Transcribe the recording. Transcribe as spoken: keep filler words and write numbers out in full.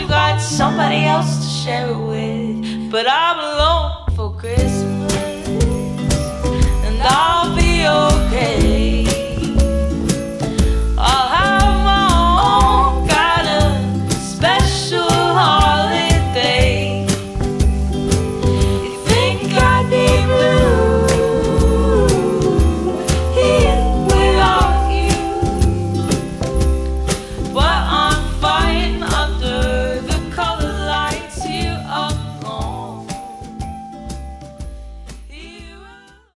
you got somebody else to share it with. But I'm alone for Christmas.